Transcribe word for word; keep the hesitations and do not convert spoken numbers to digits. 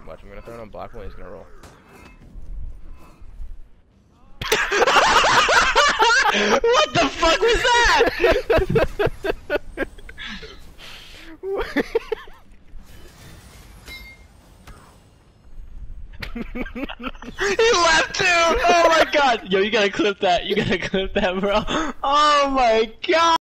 Watch, I'm gonna throw it on block one, he's gonna roll. What the fuck was that? He left too! Oh my god! Yo, you gotta clip that. You gotta clip that, bro. Oh my god!